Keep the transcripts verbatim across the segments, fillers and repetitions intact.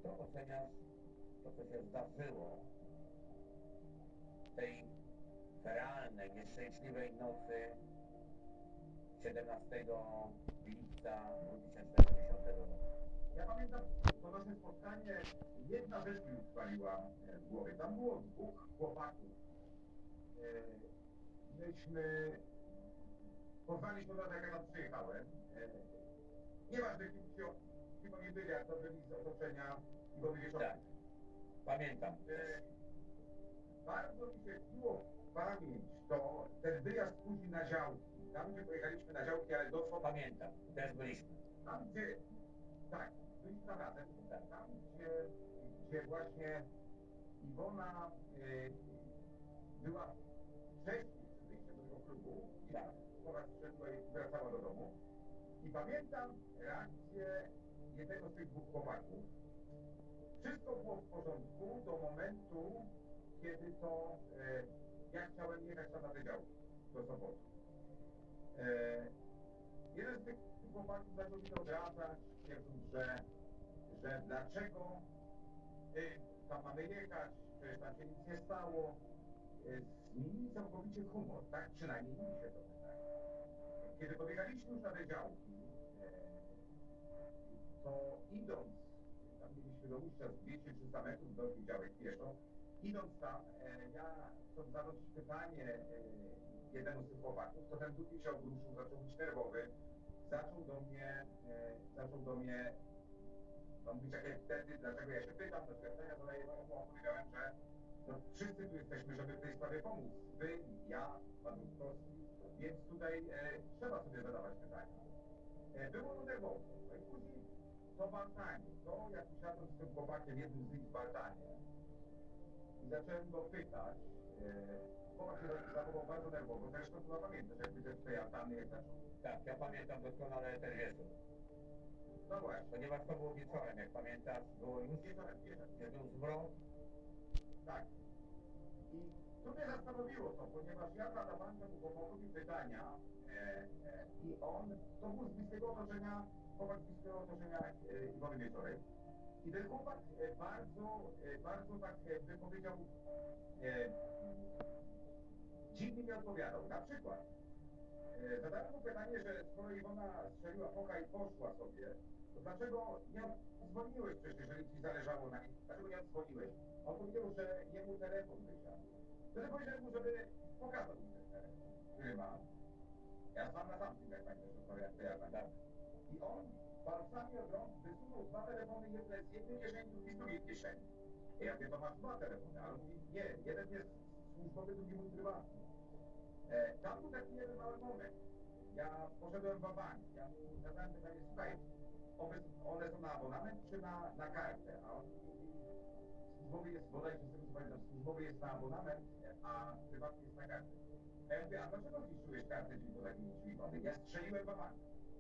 to oceniasz to, co się zdarzyło tej realnej, nieszczęśliwej nocy siedemnastego lipca dwa tysiące dziesiątego roku? Ja pamiętam to nasze spotkanie, jedna rzecz mi utrwaliła w głowie. Tam było dwóch chłopaków. Myśmy poznaliśmy od razu, jak ja tam przyjechałem. Nieważne, kim, kim oni byli, jak to byli z otoczenia Iwony Wieczornej. Tak, pamiętam. Bardzo mi się wbiło w pamięć to ten wyjazd później na działki. Tam, gdzie pojechaliśmy na działki, ale doszło... Pamiętam, też byliśmy. Tam, gdzie... Tak, byliśmy razem. Tam, gdzie, gdzie właśnie Iwona y, była wcześniej przed wyjściem do tego klubu i tak, po raz przyszedła i wracała do domu. I pamiętam reakcję jednego z tych dwóch chłopaków. Wszystko było w porządku do momentu, kiedy to e, ja chciałem jechać tam na te działki do Sopotu. E, jeden z tych chłopaków zaczął mi to odradzać, twierdząc, że, że dlaczego y, tam mamy jechać, przecież tam się nic nie stało. E, zmienili całkowicie humor, tak przynajmniej mi się to wydaje. Kiedy podjechaliśmy już na te działki, e, to idąc, tam mieliśmy do Uścia z dwieście trzysta metrów do tych działek pieszo, idąc tam, e, ja chcę zadać pytanie e, jednemu z tych chłopaków, to ten drugi się obruszył, zaczął być nerwowy, zaczął do mnie, e, zaczął do mnie, no mówić jak ja wtedy, dlaczego ja się pytam, do pytania zadaję panu, powiedziałem, że no, wszyscy tu jesteśmy, żeby w tej sprawie pomóc. Wy, ja, pan Rutkowski, więc tutaj e, trzeba sobie zadawać pytania. E, było to nerwowe. No i później to Baltanie, to jak usiadłem z tym chłopakiem, jednym z nich w Baltanie i zacząłem go pytać, e, chłopak się zachował bardzo nerwowo, zresztą chyba pamiętasz, jak widzę tej altany, jak zaczął. Tak, ja pamiętam doskonale ten wieczór. No właśnie. Ponieważ to było wieczorem, jak pamiętasz, było już Wieczorem, wieczorem. nie był zmrok. Tak. I to mnie zastanowiło to, ponieważ ja zadawałem temu chłopakowi pytania e, e, i on, to był z bliskiego otoczenia, chłopak z bliskiego otoczenia e, Iwony Wieczorej. I ten chłopak e, bardzo, e, bardzo tak e, bym powiedział, e, dziwnie mi odpowiadał. Na przykład e, zadałem mu pytanie, że skoro Iwona strzeliła focha i poszła sobie, to dlaczego nie dzwoniłeś przecież, jeżeli ci zależało na nim? Dlaczego nie dzwoniłeś? On powiedział, że jemu telefon wysiadł. Wtedy powiedziałem mu, żeby pokazał mi ten telefon, który ma. Ja sam na sam tym, jak pamiętasz, rozmawiałem, to ja pamiętam. I on palcami od rąk wysunął dwa telefony, jedne z jednej kieszeni, drugi z drugiej kieszeni. I ja mówię, to masz dwa telefony, ale on mówi, nie, jeden jest służbowy, drugi mój prywatny. E, tam był taki jeden mały moment. Ja poszedłem w bank, ja mu zadałem pytanie, słuchaj, one są na abonament czy na, na kartę? A on mówi, służbowy jest, bodajże z tego co pamiętam, służbowy jest na abonament, a prywatny jest na kartę. A ja mówię, a dlaczego zniszczyłeś kartę dzień po takim drzwi? Ja strzeliłem w bank.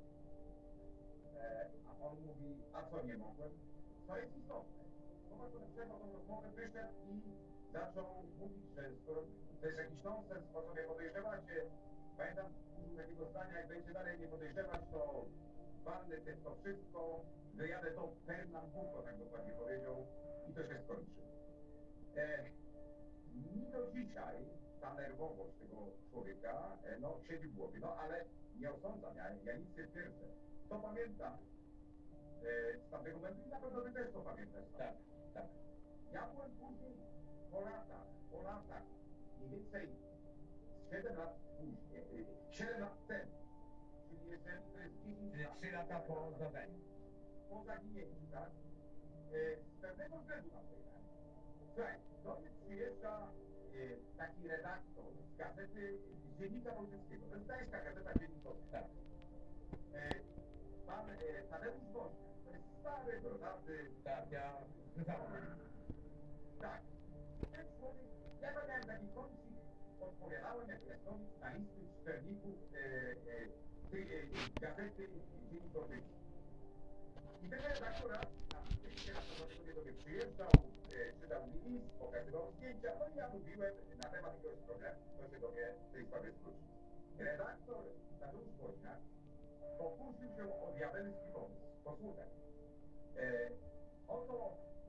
E, a on mówi, a co nie mogłem? To jest istotne. Chłopak potem przerwał tą rozmowę, wyszedł i zaczął mówić, że skoro to jest jakiś nonsens, po sobie podejrzewacie. Pamiętam, użył takiego zdania, jak będziecie dalej mnie podejrzewać, to walnę też to wszystko, wyjadę to Pernambuco, tak dokładnie powiedział, i to się skończy. E, mi do dzisiaj ta nerwowość tego człowieka, e, no, siedzi w głowie, no, ale nie osądzam, ja, ja nic nie twierdzę. To pamiętam e, z tamtego momentu i na pewno ty też to pamiętasz. Tak, tak. Ja byłem później po latach, po latach, mniej więcej siedem lat później, siedem lat temu, czyli jeżeli to jest dziesięć Czyli lat, trzy lata po zdarzeniu. po zaginięciu, tak? E, z pewnego względu na pojechałem. Słuchaj, do mnie przyjeżdża e, taki redaktor z gazety, z Dziennika Wojewódzkiego. To jest gdańska gazeta dziennikowa. Tak. E, pan e, Tadeusz Woźniak, to jest stary, brodaty. Tak, ja słyszałem. Tak. Ten człowiek, ja to miałem taki końcik, odpowiadałem jak jasnowicz na listy czytelników e, e, tej e, gazety dziennikowej. I ten redaktor raz na wyjście na to do mnie przyjeżdżał, e, czytał mi list, pokazywał zdjęcia, no i ja mówiłem na temat jakiegoś problemu, kto się do mnie w tej sprawie zwrócił. Redaktor Tadeusz Woźniak pokusił się o diabelski pomysł. Posłuchaj. E, oto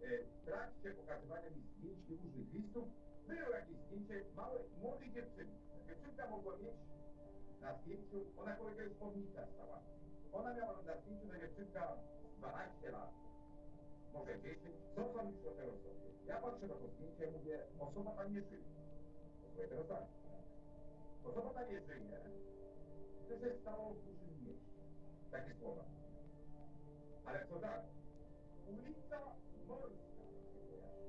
w trakcie pokazywania mi zdjęć i różnych listów było jakieś zdjęcie małej, młodej dziewczyny. Dziewczynka mogła mieć na zdjęciu, ona koło jakiegoś pomnika stała. Ona miała na zdjęciu ta dziewczynka dwanaście lat, może dziesięć. Co pan myśli o tej osobie? Ja patrzę na to zdjęcie i mówię, osoba ta nie żyje. Posłuchaj teraz tak. Osoba ta nie żyje, to się stało w dużym mieście. Takie słowa. Ale co dalej? Ulica Morska się kojarzy.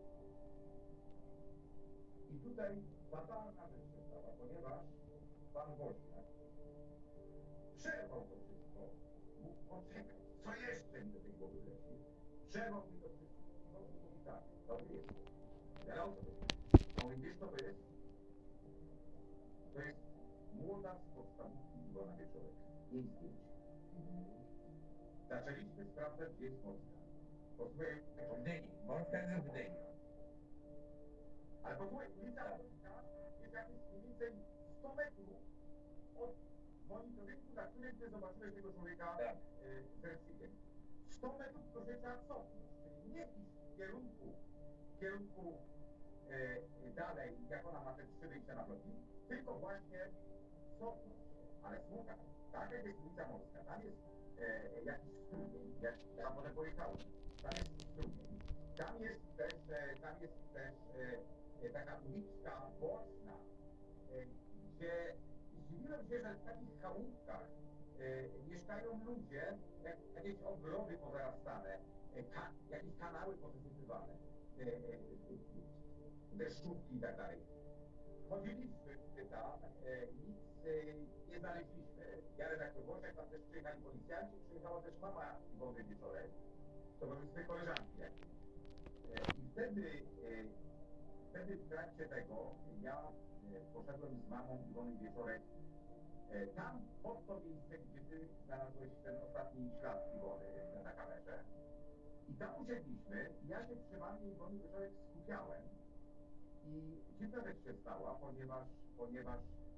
I tutaj fatalna rzecz się stała, ponieważ pan Woźniak przerwał to wszystko, mógł poczekać, co jeszcze mi do tej głowy leci. Przerwał mi to wszystko. No to mówi tak, dobry jest. Ja o co to jest? A mówi, wiesz co to jest? To jest młoda z podstawówki Iwona Wieczorek. Jej zdjęcie. Zaczęliśmy sprawdzać, gdzie jest Morska. Posłuchaj, W Gdyni. Morska jest w Gdyni. ale posłuchaj, ulica Morska jest jakieś mniej więcej sto metrów od monitoringu, na którym ty zobaczyłeś tego człowieka Tak. y, z ręcznikiem. sto metrów to się trzeba cofnąć, czyli nie iść w kierunku, w kierunku e, e, dalej, jak ona ma te trzy wyjścia na bloki, tylko właśnie cofnąć się. Ale słuchaj, tak jak jest ulica Morska, tam jest e, jakiś strumień, jak ja potem pojechałem, tam jest strumień, tam jest też, e, tam jest też e, e, taka uliczka boczna, e, gdzie zdziwiłem się, że w takich chałupkach e, mieszkają ludzie, jak, jakieś ogrody pozarastane, e, ka, jakieś kanały pozysypywane, e, e, e, deszczówki i tak dalej. Chodziliśmy tam, e, nic e, nie znaleźliśmy. Ja redaktor Włoszek, tam też przyjechali policjanci, przyjechała też mama Iwony Wieczorek, towarzystwie koleżanki jakiejś. E, I wtedy, e, wtedy w trakcie tego ja e, poszedłem z mamą Iwony Wieczorek e, tam pod to miejsce, gdzie ty znalazłeś ten ostatni ślad Iwony na, na kamerze. I tam usiedliśmy, i ja się przy mamie Iwony Wieczorek skupiałem. I dziwna rzecz się stała, ponieważ, ponieważ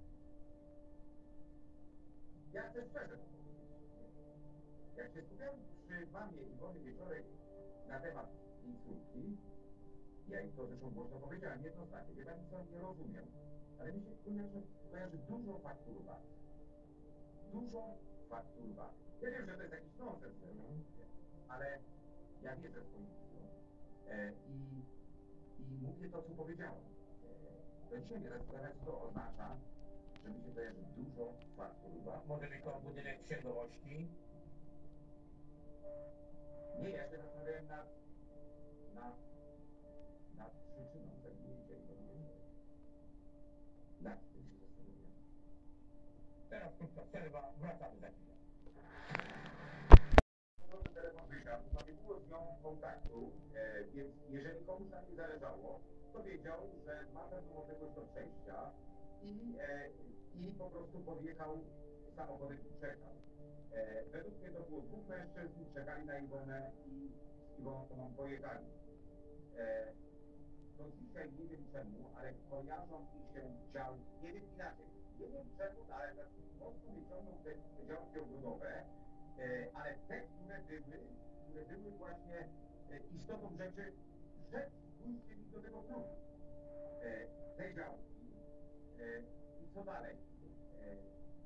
ja chcę szczerze to powiedzieć. Jak się skupiałem przy mamie Iwony Wieczorek na temat jej córki, ja jej to zresztą głośno powiedziałem jednoznacznie, wie pani co, nie rozumiem, ale mi się kojarzy, kojarzy dużo faktur VAT. Dużo faktur VAT. Ja wiem, że to jest jakiś nonsens, ale ja wierzę w policję e, i I mówię to, co powiedziałem. Do dzisiaj mnie zastanawia, co to oznacza, że mi się kojarzy dużo faktur VAT. Może tylko budynek księgowości. Nie, ja się zastanawiałem nad, nad, nad przyczyną zaginięcia i zaginięcia. Nad tym się zastanawiałem. Teraz krótka przerwa, wracamy za chwilę. Telefon wysiadł, no nie było z nią kontaktu, e, więc jeżeli komuś na niej zależało, to wiedział, że ma pewną odległość do przejścia i, e, i po prostu podjechał samochodem i czekał. E, według mnie to było dwóch mężczyzn, czekali na Iwonę i z Iwoną pojechali. E, do dzisiaj nie wiem czemu, ale kojarzą mi się dział, nie wiem inaczej, nie wiem czemu, ale tak mocno mnie ciągną te, te działki ogrodowe, E, ale te, które były, które były właśnie e, istotą rzeczy, rzecz pójście mi do tego klubu. E, te działki. E, I co dalej? E,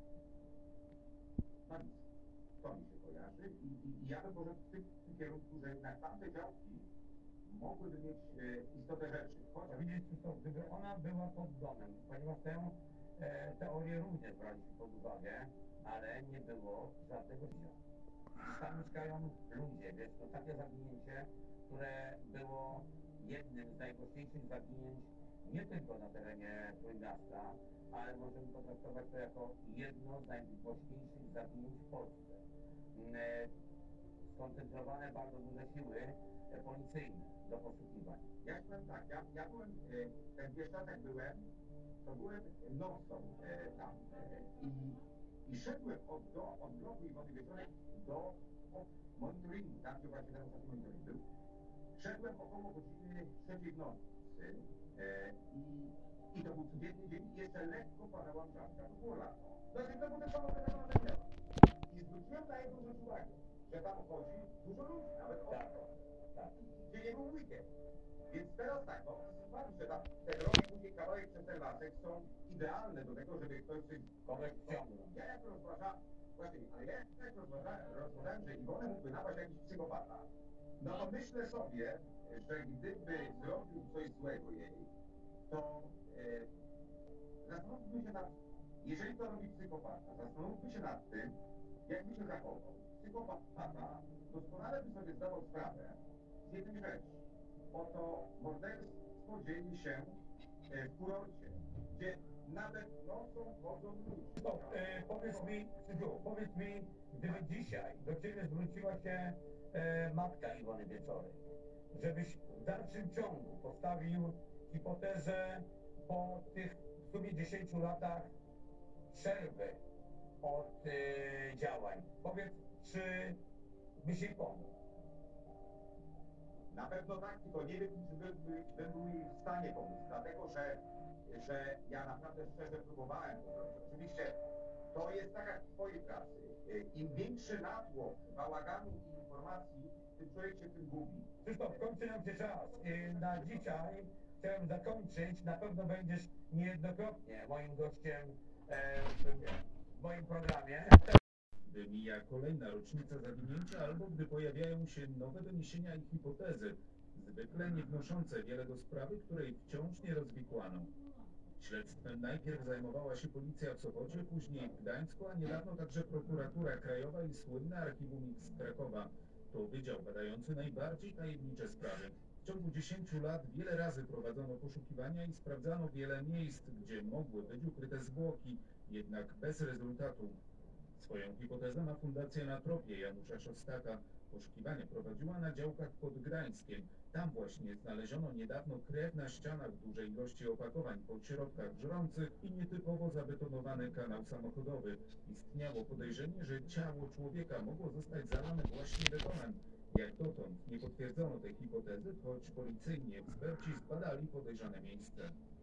no nic. To mi się kojarzy i, i, i ja bym może w tym, w tym kierunku, że jednak tamte działki mogłyby mieć e, istotę rzeczy. Chociaż Widzisz, co, gdyby ona była pod domem, ponieważ tę e, teorię również braliśmy pod uwagę, ale nie było żadnego dnia. Tam mieszkają ludzie, więc to takie zaginięcie, które było jednym z najgłośniejszych zaginięć nie tylko na terenie Trójmiasta, ale możemy potraktować to jako jedno z najgłośniejszych zaginięć w Polsce. Mm, Skoncentrowane bardzo duże siły e, policyjne do poszukiwań. ja powiem tak, ja, ja byłem, e, ten Bieszczadek byłem, to byłem nocą e, tam e, i, i szedłem od, do, od bloku Iwony Wieczorek do od monitoringu, tam gdzie właśnie ten ostatni monitoring był. Szedłem około godziny trzeciej w nocy e, i, i to był codzienny dzień i jeszcze lekko padała mrzawka, to było lato. Znaczy to był ten samochód, jak ona działa. I zwróciłem na jedną rzecz uwagę, że tam chodzi dużo ludzi, nawet Tak, ostro. tak. Tak. gdzie nie był weekend. Więc teraz tak, no, fakt, że tam ten rok później kawałek przez ten lasek są idealne do tego, żeby ktoś coś Kogoś wciągnął. Ja jak rozważam, właśnie, ale ja jak rozważałem, rozważałem, że Iwonę mógłby napaść jakiś psychopata, no to myślę sobie, że gdyby zrobił coś złego jej, to e, zastanówmy się nad, jeżeli to robi psychopata, zastanówmy się nad tym, jak by się zachował. Psychopata doskonale by sobie zdawał sprawę z jednej rzeczy. Oto morderstwo dzieje się e, w kurorcie, gdzie nawet nocą chodzą ludzie. Stop, e, powiedz mi, Krzysiu, powiedz mi, gdyby dzisiaj do ciebie zwróciła się e, matka Iwony Wieczorek, żebyś w dalszym ciągu postawił hipotezę po tych w sumie dziesięciu latach przerwy od e, działań. Powiedz, czy byś jej pomógł? Na pewno tak, tylko nie wiem, czy bym, bym był jej w stanie pomóc, dlatego że, że ja naprawdę szczerze próbowałem to zrobić. Oczywiście to jest tak jak w twojej pracy. Im większy natłok bałaganu i informacji, tym człowiek się w tym gubi. Krzysztof, kończy nam się czas. E, na dzisiaj chciałem zakończyć. Na pewno będziesz niejednokrotnie moim gościem e, w moim programie. Gdy mija kolejna rocznica zaginięcia albo gdy pojawiają się nowe doniesienia i hipotezy, zwykle nie wnoszące wiele do sprawy, której wciąż nie rozwikłano. Śledztwem najpierw zajmowała się policja w Sopocie, później w Gdańsku, a niedawno także prokuratura krajowa i słynne Archiwum X z Krakowa. To wydział badający najbardziej tajemnicze sprawy. W ciągu dziesięciu lat wiele razy prowadzono poszukiwania i sprawdzano wiele miejsc, gdzie mogły być ukryte zwłoki, jednak bez rezultatu. Swoją hipotezę ma Fundacja Na Tropie Janusza Szostaka. Poszukiwania prowadziła na działkach pod Gdańskiem. Tam właśnie znaleziono niedawno krew na ścianach, duże ilości opakowań po środkach żrących i nietypowo zabetonowany kanał samochodowy. Istniało podejrzenie, że ciało człowieka mogło zostać zalane właśnie betonem. Jak dotąd nie potwierdzono tej hipotezy, choć policyjni eksperci zbadali podejrzane miejsce.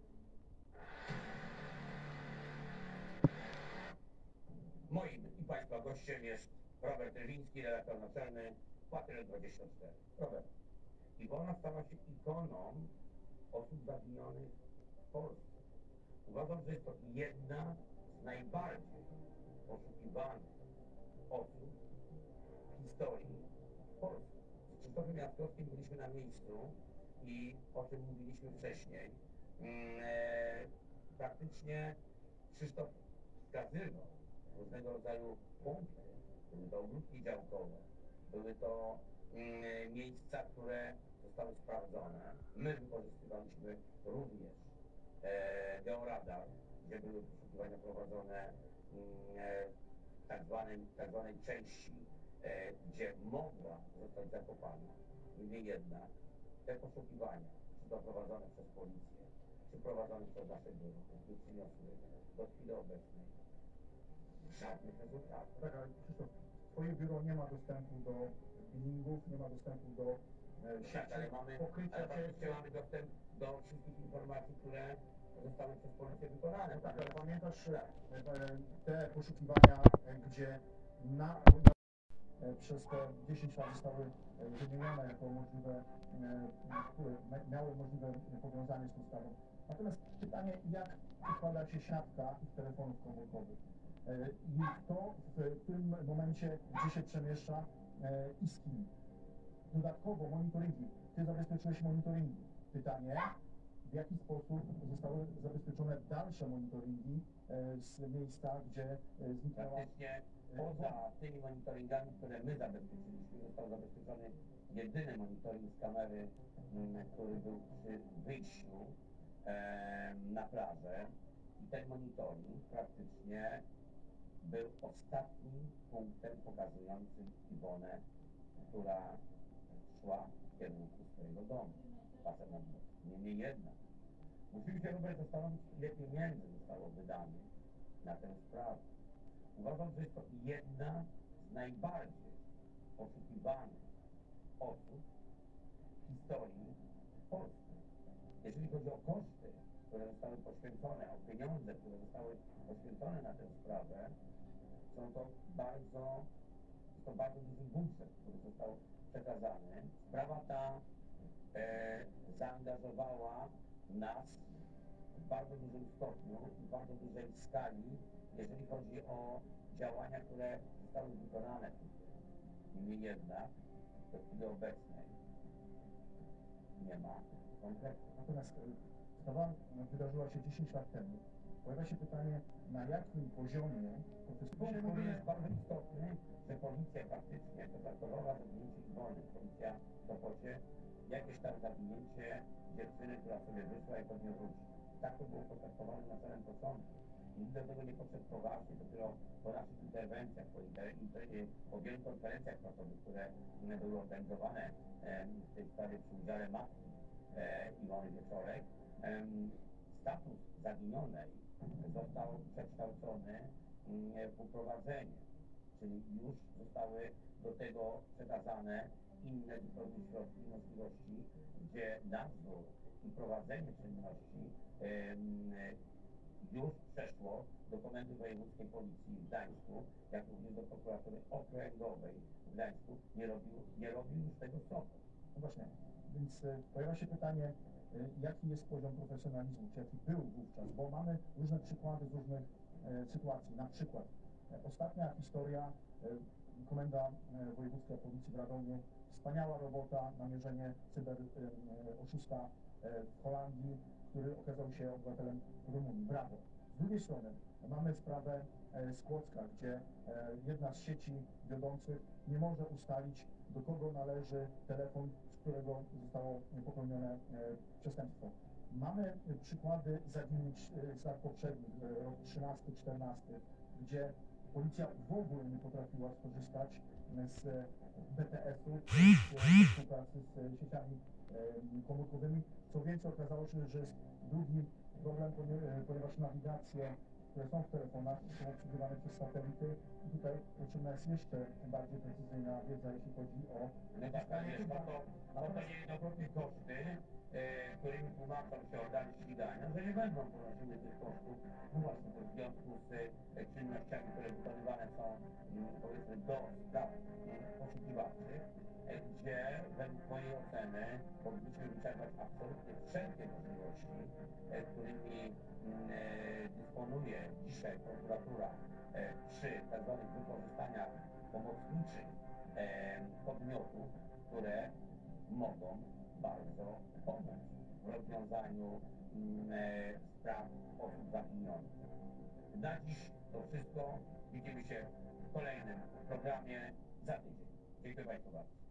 Moim i Państwa gościem jest Robert Rywiński, redaktor naczelny Patriot dwadzieścia cztery. Robert, Iwona stała się ikoną osób zaginionych w Polsce. Uważam, że jest to jedna z najbardziej poszukiwanych osób w historii w Polsce. Z Krzysztofem Jaskowskim byliśmy na miejscu i o czym mówiliśmy wcześniej. Eee, praktycznie Krzysztof wskazywał różnego rodzaju punkty. Były to ogródki działkowe, były to mm, miejsca, które zostały sprawdzone. My wykorzystywaliśmy również e, georadar, gdzie były poszukiwania prowadzone mm, e, w tak, zwanym, tak zwanej części, e, gdzie mogła zostać zakopana. Niemniej jednak te poszukiwania, czy to prowadzone przez policję, czy prowadzone przez nasze biuro, nie przyniosły do chwili obecnej żadnych rezultatów. Tak, ale Krzysztof, twoje biuro nie ma dostępu do billingów, nie ma dostępu do e, Tak, ale mamy, pokrycia ale cię. faktycznie mamy dostęp do wszystkich informacji, które zostały przez policję wykonane. No tak, ale pamiętasz Tak. e, te poszukiwania, e, gdzie na, e, przez te dziesięć lat zostały e, wymienione jako możliwe, e, które mia- miały możliwe powiązanie z tą sprawą. Natomiast pytanie, jak układa się siatka ich telefonów komórkowych? E, I kto w którym momencie, gdzie się przemieszcza e, i z kim? Dodatkowo monitoringi. Ty zabezpieczyłeś monitoringi. Pytanie, w jaki sposób zostały zabezpieczone dalsze monitoringi e, z miejsca, gdzie e, zniknęła... Praktycznie poza tymi monitoringami, które my zabezpieczyliśmy, został zabezpieczony jedyny monitoring z kamery, m, który był przy wyjściu e, na plażę. I ten monitoring praktycznie był ostatnim punktem pokazującym Iwonę, która szła w kierunku swojego domu, pasem na dwóch. Niemniej jednak musimy się Robert zastanowić, ile pieniędzy zostało wydanych na tę sprawę. Uważam, że jest to jedna z najbardziej poszukiwanych osób w historii w Polsce. Jeżeli chodzi o koszty, które zostały poświęcone, o pieniądze, które zostały poświęcone na tę sprawę, są to bardzo, jest to bardzo duży budżet, który został przekazany przekazany. Sprawa ta e, zaangażowała nas w bardzo dużym stopniu, w bardzo dużej skali, jeżeli chodzi o działania, które zostały wykonane tutaj. Niemniej jednak do chwili obecnej nie ma konkretów. Natomiast e, sprawa wydarzyła się dziesięć lat temu. Pojawia się pytanie, na jakim poziomie Punkt drugi jest bardzo istotny, że policja faktycznie potraktowała zaginięcie Iwony. Policja w Sopocie jakieś tam zaginięcie dziewczyny, która sobie wyszła i pod nią wróci. Tak to było potraktowane na całym początku. Nikt do tego nie podszedł poważnie, dopiero po naszych interwencjach, po, inter, inter, po wielu konferencjach prasowych, które były organizowane w tej sprawie przy udziale matki e, Iwony Wieczorek, status zaginionej został przekształcony w uprowadzenie, czyli już zostały do tego przekazane inne zupełnie środki i możliwości, gdzie nadzór i prowadzenie czynności już przeszło do Komendy Wojewódzkiej Policji w Gdańsku, jak również do prokuratury okręgowej w Gdańsku. Nie robił, nie robił już tego Sopot. No właśnie, więc e, pojawia się pytanie, e, jaki jest poziom profesjonalizmu, czy jaki był wówczas, bo mamy różne przykłady z różnych e, sytuacji. Na przykład e, ostatnia historia, e, Komenda e, Wojewódzka Policji w Radomiu, wspaniała robota, namierzenie cyber e, oszusta e, w Holandii, który okazał się obywatelem Rumunii. Brawo. Z drugiej strony mamy sprawę e, z Kłodzka, gdzie e, jedna z sieci wiodących nie może ustalić, do kogo należy telefon, z którego zostało popełnione e, przestępstwo. Mamy e, przykłady zaginięć e, z lat poprzednich, e, rok trzynasty czternasty, gdzie policja w ogóle nie potrafiła skorzystać z B T S-u, z współpracy z sieciami e, komórkowymi. Co więcej, okazało się, że jest drugi problem, ponieważ nawigacje, które są w telefonach, są obsługiwane przez satelity. I tutaj potrzebna jest jeszcze bardziej precyzyjna wiedza, jeśli chodzi o... No tak, ale jest to, to, to niejednokrotnie koszty, e, którymi tłumaczą się organy ścigania, że nie będą ponosiły tych kosztów, no właśnie, w związku z e, czynnościami, które wykonywane są, m, powiedzmy, do spraw m, poszukiwawczych, e, gdzie według mojej oceny powinniśmy wyczerpać absolutnie wszelkie możliwości, e, którymi m, e, dysponuje dzisiaj prokuratura e, przy tzw. wykorzystaniach pomocniczych e, podmiotów, które mogą bardzo pomóc w rozwiązaniu m, e, spraw osób zaginionych. Na dziś to wszystko. Widzimy się w kolejnym programie za tydzień. Dziękuję Państwu bardzo.